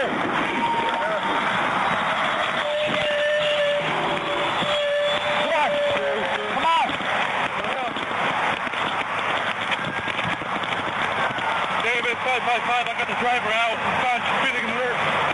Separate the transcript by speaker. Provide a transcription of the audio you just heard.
Speaker 1: David, 555, I got the driver out. He's gone, she's breathing in the earth.